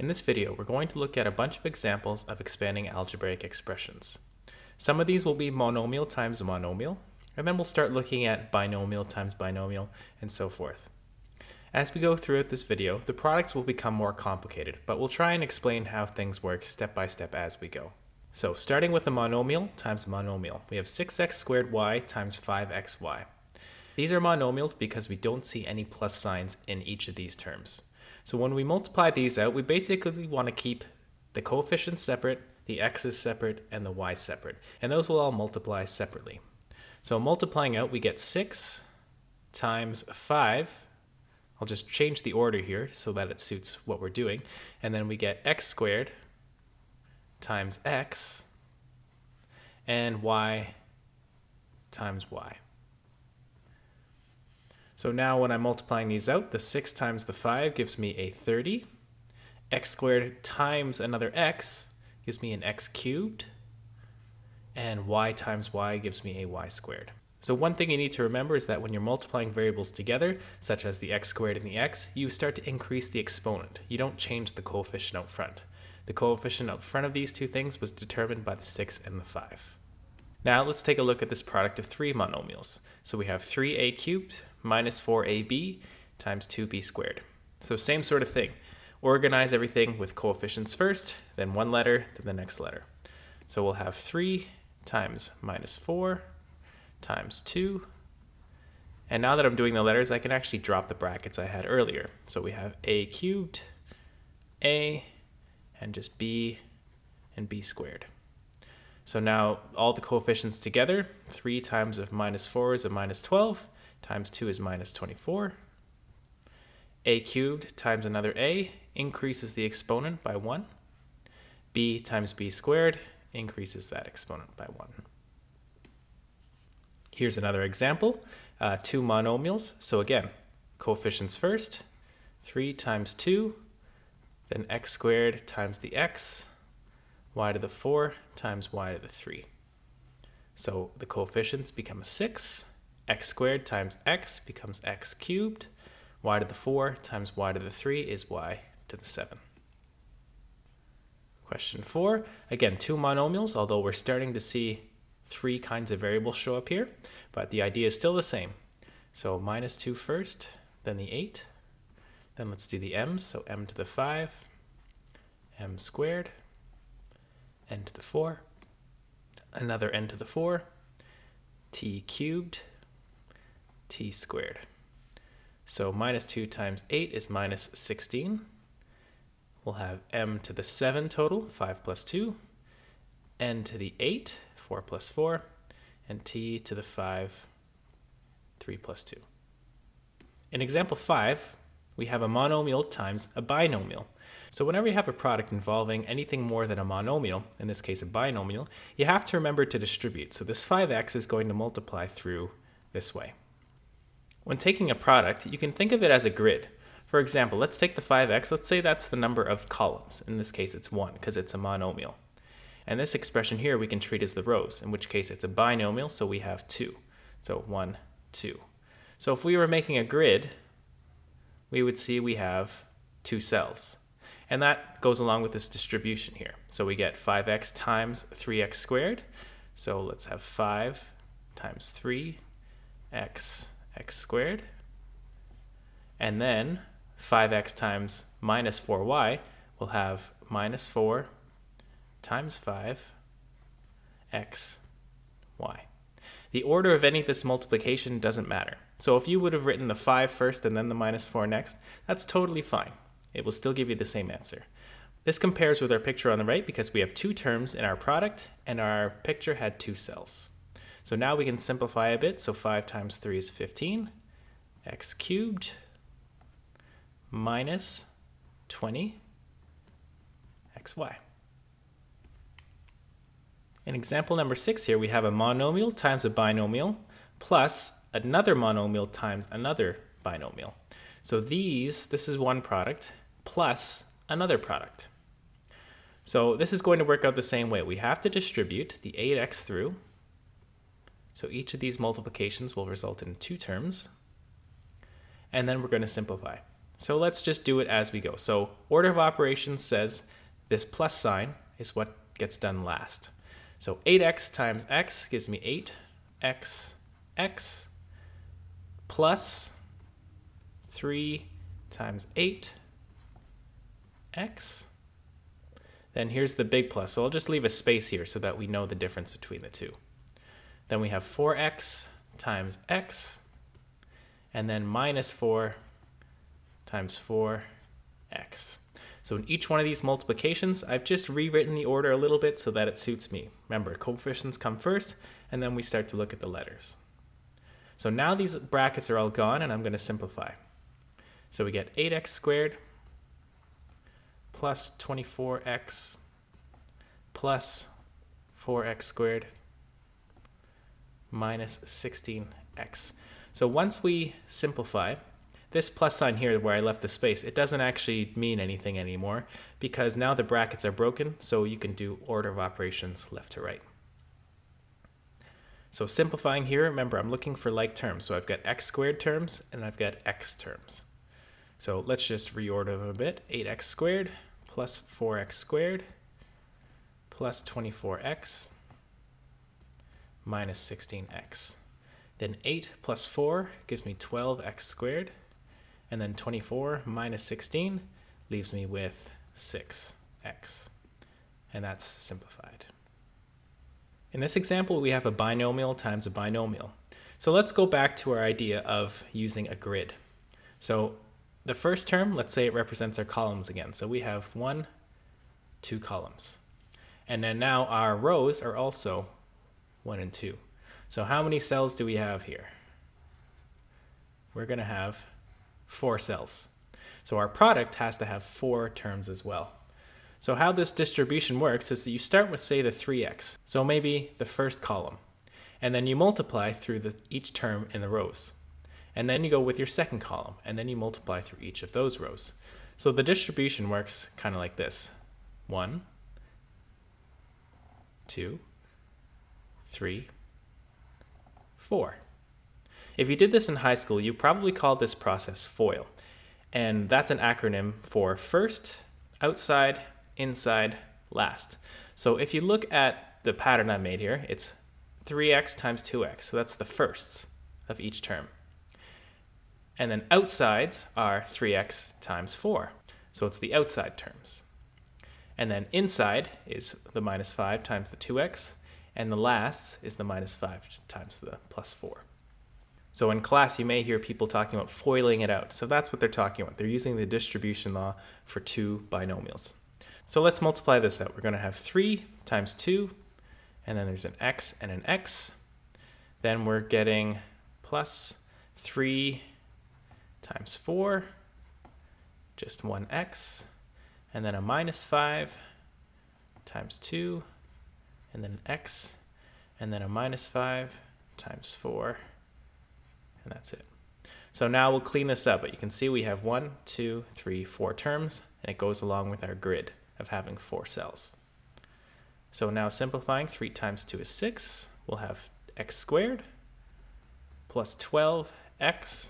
In this video, we're going to look at a bunch of examples of expanding algebraic expressions. Some of these will be monomial times monomial, and then we'll start looking at binomial times binomial, and so forth. As we go throughout this video, the products will become more complicated, but we'll try and explain how things work step by step as we go. So starting with a monomial times monomial, we have 6x squared y times 5xy. These are monomials because we don't see any plus signs in each of these terms. So when we multiply these out, we basically want to keep the coefficients separate, the x's separate, and the y's separate. And those will all multiply separately. So multiplying out, we get 6 times 5. I'll just change the order here so that it suits what we're doing. And then we get x squared times x and y times y. So now when I'm multiplying these out, the 6 times the 5 gives me a 30. X squared times another x gives me an x cubed. And y times y gives me a y squared. So one thing you need to remember is that when you're multiplying variables together, such as the x squared and the x, you start to increase the exponent. You don't change the coefficient out front. The coefficient out front of these two things was determined by the 6 and the 5. Now let's take a look at this product of three monomials. So we have 3a cubed minus 4ab times 2b squared. So same sort of thing. Organize everything with coefficients first, then one letter, then the next letter. So we'll have 3 times minus 4 times 2. And now that I'm doing the letters, I can actually drop the brackets I had earlier. So we have a cubed, a, and just b and b squared. So now all the coefficients together, 3 times of minus 4 is a minus 12, times 2 is minus 24. A cubed times another a increases the exponent by 1. B times b squared increases that exponent by 1. Here's another example, two monomials. So again, coefficients first, 3 times 2, then x squared times the x, y to the 4 times y to the 3. So the coefficients become a 6. X squared times x becomes x cubed. Y to the 4 times y to the 3 is y to the 7. Question 4. Again, two monomials, although we're starting to see three kinds of variables show up here, but the idea is still the same. So minus 2 first, then the 8. Then let's do the m's. So m to the 5, m squared, n to the 4, another n to the 4, t cubed, t squared. So minus 2 times 8 is minus 16. We'll have m to the 7 total, 5 plus 2, n to the 8, 4 plus 4, and t to the 5, 3 plus 2. In example 5, we have a monomial times a binomial. So whenever you have a product involving anything more than a monomial, in this case a binomial, you have to remember to distribute. So this 5x is going to multiply through this way. When taking a product, you can think of it as a grid. For example, let's take the 5x. Let's say that's the number of columns. In this case, it's 1 because it's a monomial. And this expression here we can treat as the rows, in which case it's a binomial, so we have 2. So 1, 2. So if we were making a grid, we would see we have 2 cells. And that goes along with this distribution here. So we get 5x times 3x squared. So let's have 5 times 3x x squared. And then 5x times minus 4y will have minus 4 times 5 x y. The order of any of this multiplication doesn't matter. So if you would have written the 5 first and then the minus 4 next, that's totally fine. It will still give you the same answer. This compares with our picture on the right because we have two terms in our product and our picture had 2 cells. So now we can simplify a bit. So 5 times 3 is 15, x cubed minus 20 xy. In example number 6 here, we have a monomial times a binomial plus another monomial times another binomial. So this is one product plus another product. So this is going to work out the same way. We have to distribute the 8x through. So each of these multiplications will result in 2 terms. And then we're going to simplify. So let's just do it as we go. So order of operations says this plus sign is what gets done last. So 8x times x gives me 8xx plus 3 times 8x. Then here's the big plus. So I'll just leave a space here so that we know the difference between the two. Then we have 4x times x, and then minus 4 times 4x. So in each one of these multiplications, I've just rewritten the order a little bit so that it suits me. Remember, coefficients come first, and then we start to look at the letters. So now these brackets are all gone, and I'm going to simplify. So we get 8x squared plus 24x plus 4x squared minus 16x. So once we simplify, this plus sign here where I left the space, it doesn't actually mean anything anymore because now the brackets are broken, so you can do order of operations left to right. So simplifying here, remember I'm looking for like terms. So I've got x squared terms and I've got x terms. So let's just reorder them a bit. 8x squared plus 4x squared plus 24x minus 16x. Then 8 plus 4 gives me 12x squared. And then 24 minus 16 leaves me with 6x. And that's simplified. In this example, we have a binomial times a binomial. So let's go back to our idea of using a grid. So the first term, let's say it represents our columns again. So we have 1, 2 columns. And then now our rows are also 1 and 2. So how many cells do we have here? We're going to have 4 cells. So our product has to have 4 terms as well. So how this distribution works is that you start with, say, the 3x. So maybe the first column. And then you multiply through each term in the rows. And then you go with your second column. And then you multiply through each of those rows. So the distribution works kind of like this. 1, 2, 3, 4. If you did this in high school, you probably called this process FOIL. And that's an acronym for first, outside, inside, last. So if you look at the pattern I made here, it's 3x times 2x. So that's the firsts of each term. And then outsides are 3x times 4. So it's the outside terms. And then inside is the minus 5 times the 2x. And the last is the minus 5 times the plus 4. So in class, you may hear people talking about foiling it out. So that's what they're talking about. They're using the distribution law for 2 binomials. So let's multiply this out. We're going to have 3 times 2, and then there's an x and an x. Then we're getting plus 3 times 4, just 1x, and then a minus 5 times 2, and then an x, and then a minus 5 times 4, and that's it. So now we'll clean this up, but you can see we have 1, 2, 3, 4 terms, and it goes along with our grid of having 4 cells. So now simplifying, 3 times 2 is 6. We'll have x squared plus 12x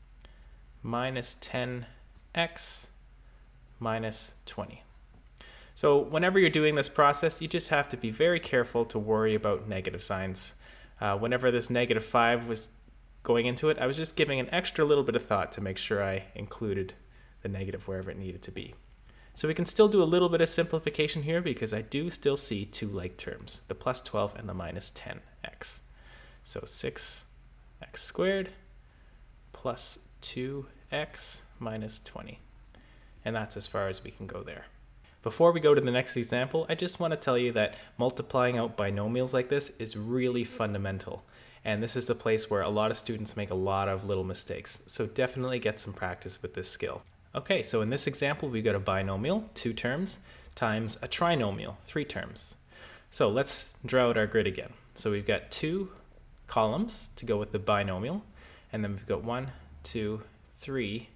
minus 10x minus 20. So whenever you're doing this process, you just have to be very careful to worry about negative signs. Whenever this negative 5 was going into it, I was just giving an extra little bit of thought to make sure I included the negative wherever it needed to be. So we can still do a little bit of simplification here because I do still see 2 like terms, the plus 12 and the minus 10x. So 6x squared plus 2x minus 20. And that's as far as we can go there. Before we go to the next example, I just want to tell you that multiplying out binomials like this is really fundamental. And this is a place where a lot of students make a lot of little mistakes. So definitely get some practice with this skill. Okay, so in this example, we've got a binomial, 2 terms, times a trinomial, 3 terms. So let's draw out our grid again. So we've got 2 columns to go with the binomial, and then we've got 1, 2, 3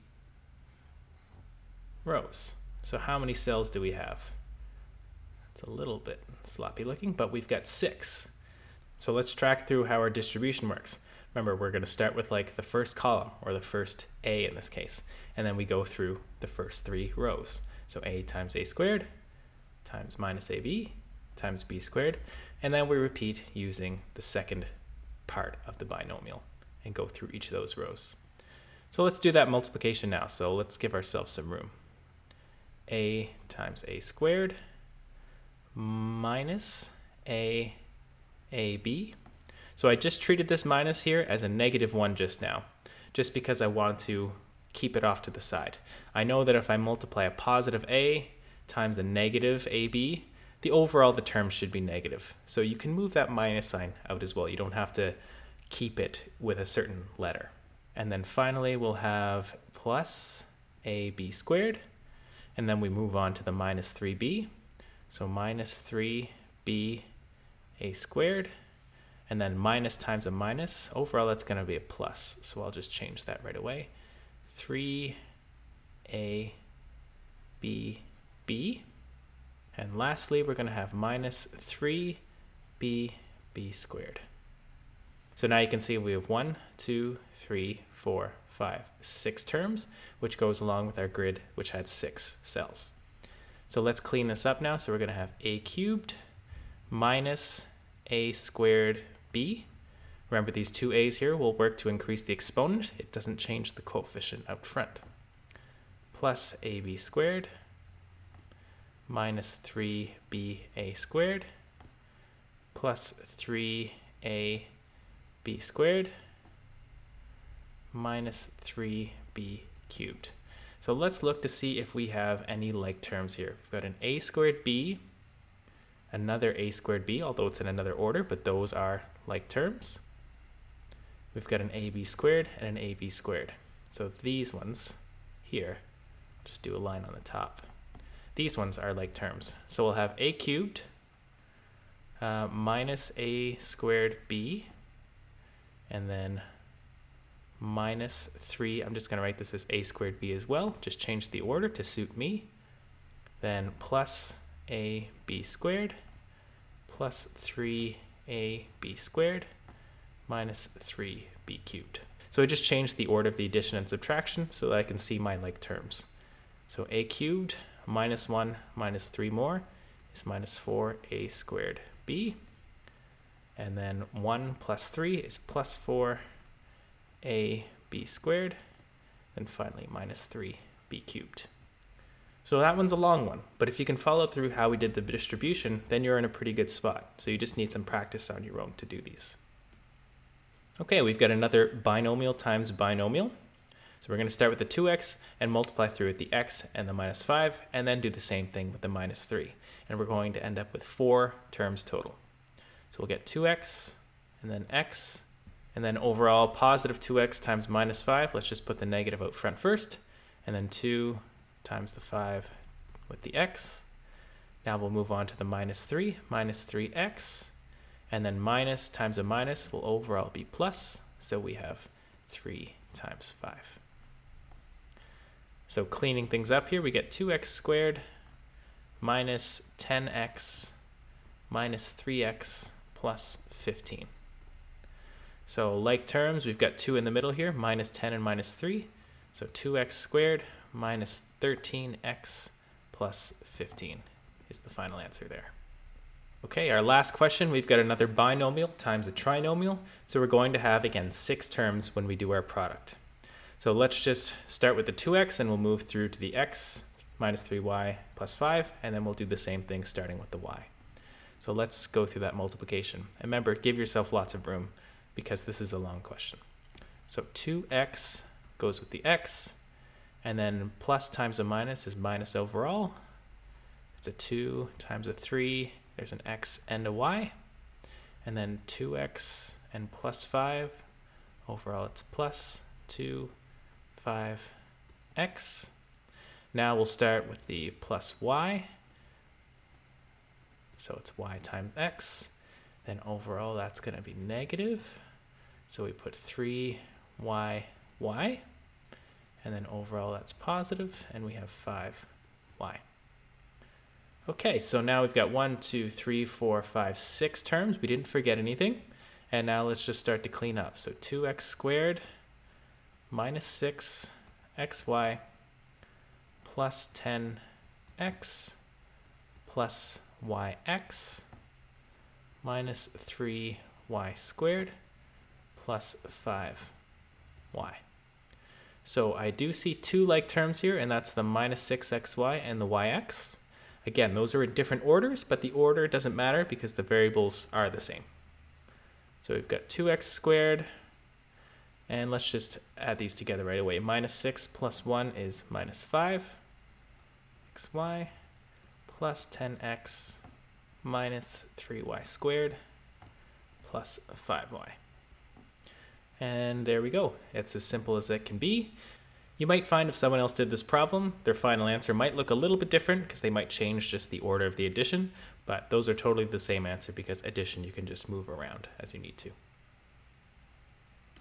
rows. So how many cells do we have? It's a little bit sloppy looking, but we've got 6. So let's track through how our distribution works. Remember, we're going to start with like the first column, or the first a in this case, and then we go through the first 3 rows. So a times a squared times minus ab times b squared, and then we repeat using the second part of the binomial and go through each of those rows. So let's do that multiplication now. So let's give ourselves some room. A times a squared minus ab. So I just treated this minus here as a -1 just now, just because I want to keep it off to the side. I know that if I multiply a positive a times a negative ab, the term should be negative. So you can move that minus sign out as well. You don't have to keep it with a certain letter. And then finally we'll have plus ab squared, and then we move on to the minus 3b. So minus 3b a squared, and then minus times a minus. Overall, that's going to be a plus. So I'll just change that right away. 3ab b. And lastly, we're going to have minus 3b squared. So now you can see we have 1, 2, 3, 4, 5, 6 terms, which goes along with our grid, which had 6 cells. So let's clean this up now. So we're going to have a cubed minus a squared b. Remember, these 2 a's here will work to increase the exponent. It doesn't change the coefficient out front. Plus ab squared minus 3ba squared plus 3ab squared minus 3b cubed. So let's look to see if we have any like terms here. We've got an a squared b, another a squared b, although it's in another order, but those are like terms. We've got an ab squared and an ab squared. So these ones here, just do a line on the top. These ones are like terms. So we'll have a cubed minus a squared b, and then minus 3, I'm just going to write this as a squared b as well, just change the order to suit me. Then plus ab squared plus 3ab squared minus 3b cubed. So I just changed the order of the addition and subtraction so that I can see my like terms. So a cubed minus 1 minus 3 more is minus 4a squared b. And then 1 plus 3 is plus 4ab squared. And finally minus 3b cubed. So that one's a long one, but if you can follow through how we did the distribution, then you're in a pretty good spot. So you just need some practice on your own to do these. Okay, we've got another binomial times binomial. So we're going to start with the 2x and multiply through with the x and the minus 5, and then do the same thing with the minus 3. And we're going to end up with 4 terms total. So we'll get 2x, and then x, and then overall positive 2x times minus 5. Let's just put the negative out front first, and then 2 times the 5 with the x. Now we'll move on to the minus 3x, and then minus times a minus will overall be plus, so we have 3 times 5. So cleaning things up here, we get 2x squared minus 10x minus 3x plus 15. So like terms, we've got 2 in the middle here, minus 10 and minus 3. So 2x squared minus 13x plus 15 is the final answer there. Okay, our last question, we've got another binomial times a trinomial. So we're going to have, again, 6 terms when we do our product. So let's just start with the 2x and we'll move through to the x minus 3y plus 5, and then we'll do the same thing starting with the y. So let's go through that multiplication. And remember, give yourself lots of room because this is a long question. So 2x goes with the x, and then plus times a minus is minus overall. It's a 2 times a 3, there's an x and a y, and then 2x and plus 5, overall it's plus 2, 5x. Now we'll start with the plus y, so it's y times x, then overall that's going to be negative, so we put 3y, y, and then overall that's positive, and we have 5y. Okay, so now we've got 1, 2, 3, 4, 5, 6 terms. We didn't forget anything. And now let's just start to clean up. So 2x squared minus 6xy plus 10x plus yx minus 3y squared plus 5y. So I do see two like terms here, and that's the minus 6xy and the yx. Again, those are in different orders, but the order doesn't matter because the variables are the same. So we've got 2x squared, and let's just add these together right away. Minus 6 plus 1 is minus 5 xy plus 10x minus 3y squared plus 5y. And there we go. It's as simple as it can be. You might find if someone else did this problem, their final answer might look a little bit different because they might change just the order of the addition, but those are totally the same answer because addition you can just move around as you need to.